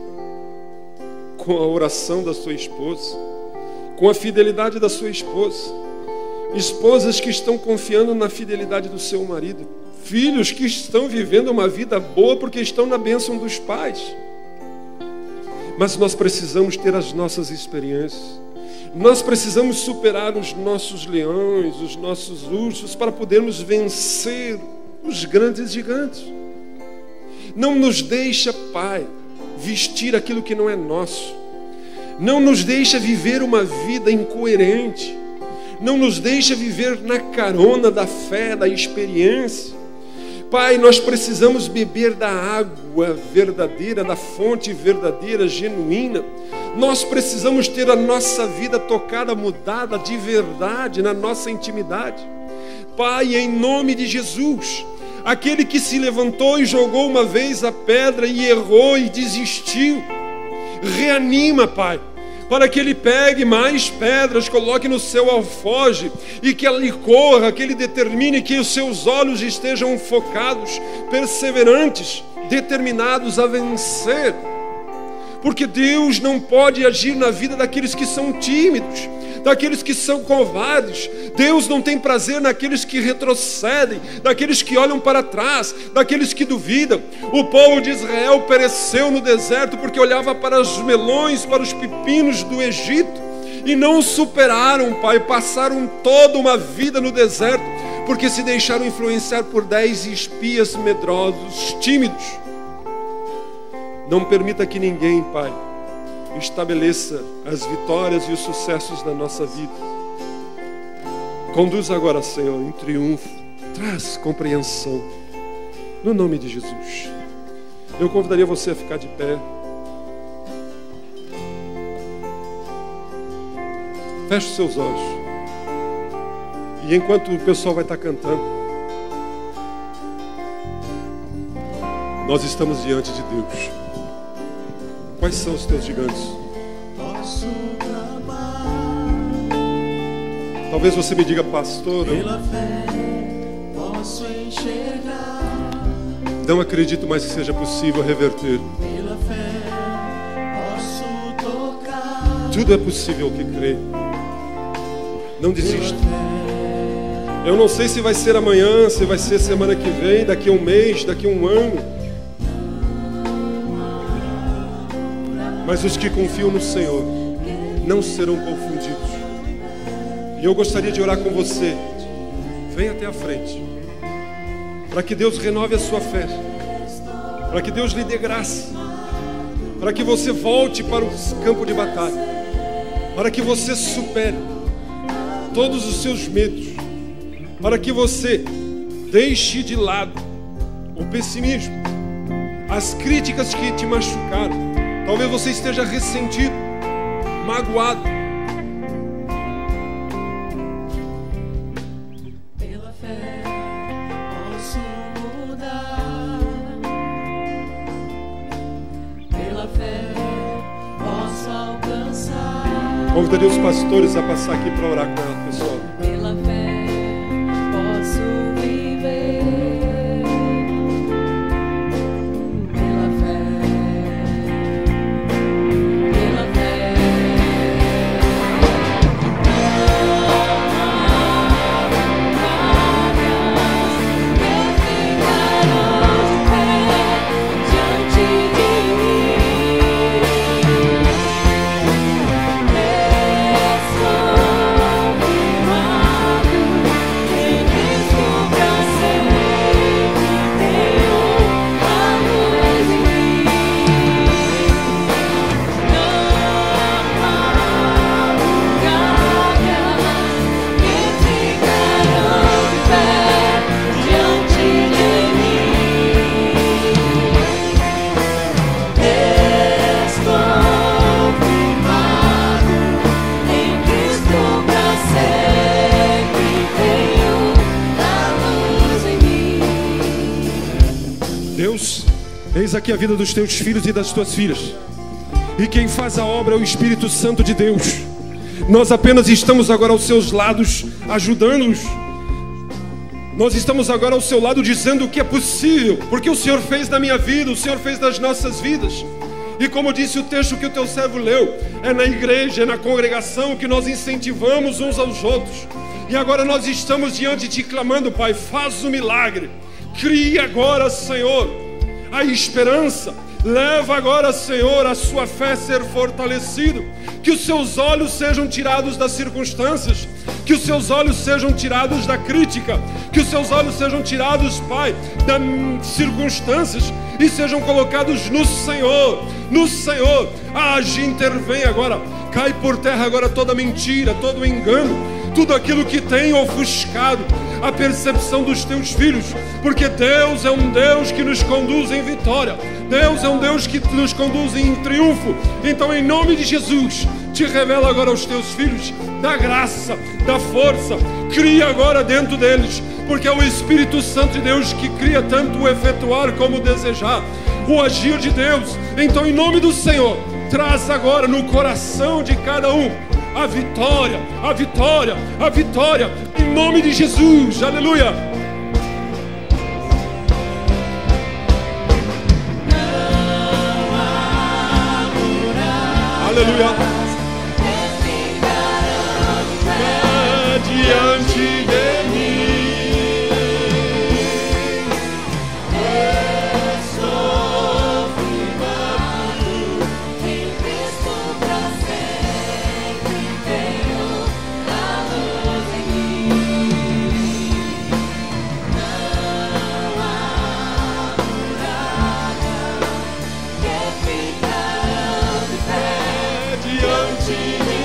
Speaker 2: com a oração da sua esposa, com a fidelidade da sua esposa. Esposas que estão confiando na fidelidade do seu marido. Filhos que estão vivendo uma vida boa porque estão na bênção dos pais. Mas nós precisamos ter as nossas experiências. Nós precisamos superar os nossos leões, os nossos ursos, para podermos vencer os grandes gigantes. Não nos deixa, Pai, vestir aquilo que não é nosso. Não nos deixa viver uma vida incoerente. Não nos deixa viver na carona da fé, da experiência. Pai, nós precisamos beber da água verdadeira, da fonte verdadeira, genuína. Nós precisamos ter a nossa vida tocada, mudada de verdade na nossa intimidade. Pai, em nome de Jesus, aquele que se levantou e jogou uma vez a pedra e errou e desistiu, reanima, Pai, para que ele pegue mais pedras, coloque no seu alfoge e que ele corra, que ele determine que os seus olhos estejam focados, perseverantes, determinados a vencer. Porque Deus não pode agir na vida daqueles que são tímidos, daqueles que são covardes. Deus não tem prazer naqueles que retrocedem, daqueles que olham para trás, daqueles que duvidam. O povo de Israel pereceu no deserto porque olhava para os melões, para os pepinos do Egito e não superaram, Pai, passaram toda uma vida no deserto porque se deixaram influenciar por dez espias medrosos, tímidos. Não permita que ninguém, Pai, estabeleça as vitórias e os sucessos da nossa vida. Conduz agora, Senhor, em triunfo. Traz compreensão. No nome de Jesus. Eu convidaria você a ficar de pé. Feche os seus olhos. E enquanto o pessoal vai estar cantando, nós estamos diante de Deus. Quais são os teus gigantes? Talvez você me diga, pastor, eu não acredito mais que seja possível reverter. Tudo é possível ao que crê. Não desista. Eu não sei se vai ser amanhã, se vai ser semana que vem, daqui a um mês, daqui a um ano. Mas os que confiam no Senhor não serão confundidos. E eu gostaria de orar com você. Venha até a frente, para que Deus renove a sua fé, para que Deus lhe dê graça, para que você volte para o campo de batalha, para que você supere todos os seus medos, para que você deixe de lado o pessimismo, as críticas que te machucaram. Talvez você esteja ressentido, magoado.
Speaker 3: Pela fé posso mudar. Pela fé posso alcançar.
Speaker 2: Convidaria os pastores a passar aqui para orar com ela, pessoal.
Speaker 3: Pela fé posso viver.
Speaker 4: Yeah.
Speaker 2: Deus, eis aqui a vida dos teus filhos e das tuas filhas. E quem faz a obra é o Espírito Santo de Deus. Nós apenas estamos agora aos seus lados, ajudando-os. Nós estamos agora ao seu lado dizendo o que é possível, porque o Senhor fez na minha vida, o Senhor fez nas nossas vidas. E como disse o texto que o teu servo leu, é na igreja, é na congregação que nós incentivamos uns aos outros. E agora nós estamos diante de ti clamando, Pai, faz o milagre. Cria agora, Senhor, a esperança. Leva agora, Senhor, a sua fé ser fortalecida. Que os seus olhos sejam tirados das circunstâncias. Que os seus olhos sejam tirados da crítica. Que os seus olhos sejam tirados, Pai, das circunstâncias e sejam colocados no Senhor. No Senhor. Age, intervém agora. Cai por terra agora toda mentira, todo engano, tudo aquilo que tem ofuscado a percepção dos teus filhos, porque Deus é um Deus que nos conduz em vitória. Deus é um Deus que nos conduz em triunfo. Então, em nome de Jesus, te revela agora aos teus filhos, da graça, da força, cria agora dentro deles, porque é o Espírito Santo de Deus que cria tanto o efetuar como o desejar, o agir de Deus. Então, em nome do Senhor, traz agora no coração de cada um a vitória, a vitória, a vitória, em nome de Jesus, aleluia. Aleluia. Diante de mim,
Speaker 3: eu sou firmado em Cristo pra sempre, tenho a luz em mim. Não há muralha que ficarão de pé diante de mim.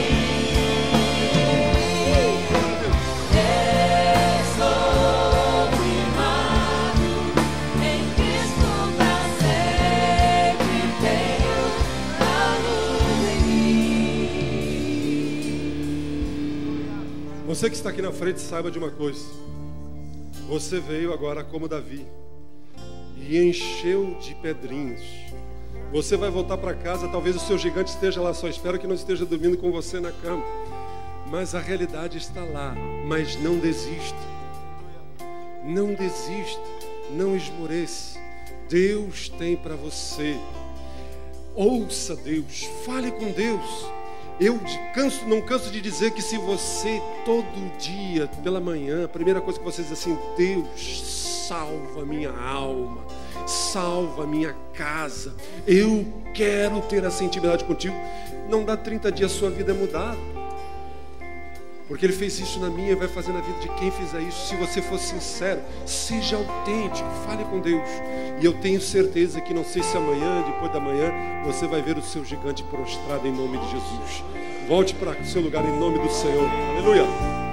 Speaker 2: Você que está aqui na frente, saiba de uma coisa. Você veio agora como Davi e encheu de pedrinhos. Você vai voltar para casa, talvez o seu gigante esteja lá, só espero que não esteja dormindo com você na cama. Mas a realidade está lá. Mas não desista. Não desista. Não esmoreça. Deus tem para você. Ouça Deus. Fale com Deus. Eu canso, não canso de dizer que se você todo dia, pela manhã, a primeira coisa que você diz assim: Deus, salva minha alma, salva minha casa, eu quero ter essa intimidade contigo, não dá trinta dias a sua vida é mudada. Porque Ele fez isso na minha e vai fazer na vida de quem fizer isso. Se você for sincero, seja autêntico, fale com Deus. E eu tenho certeza que não sei se amanhã, depois da manhã, você vai ver o seu gigante prostrado em nome de Jesus. Volte para o seu lugar em nome do Senhor. Aleluia.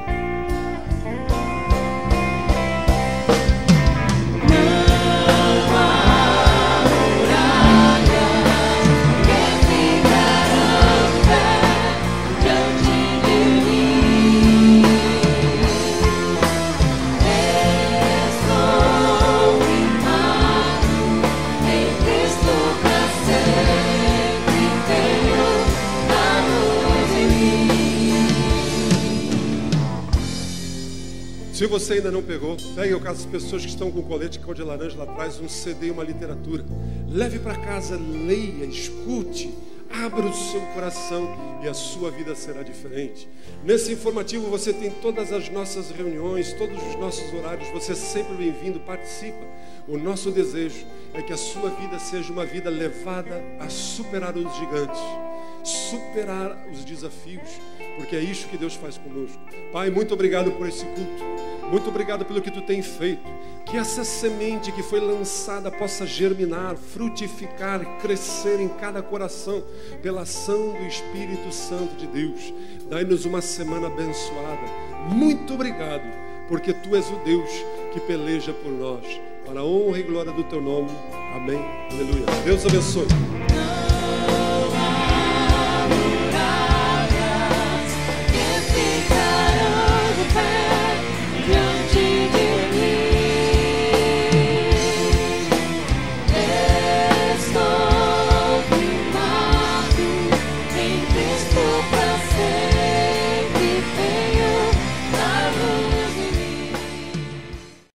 Speaker 2: Se você ainda não pegou, pegue o caso das pessoas que estão com colete cor de laranja lá atrás, um C D e uma literatura. Leve para casa, leia, escute, abra o seu coração e a sua vida será diferente. Nesse informativo você tem todas as nossas reuniões, todos os nossos horários, você é sempre bem-vindo, participa. O nosso desejo é que a sua vida seja uma vida levada a superar os gigantes, superar os desafios, porque é isso que Deus faz conosco. Pai, muito obrigado por esse culto. Muito obrigado pelo que Tu tem feito. Que essa semente que foi lançada possa germinar, frutificar, crescer em cada coração pela ação do Espírito Santo de Deus. Dai-nos uma semana abençoada. Muito obrigado, porque Tu és o Deus que peleja por nós. Para a honra e glória do Teu nome. Amém. Aleluia. Deus abençoe.
Speaker 3: viver.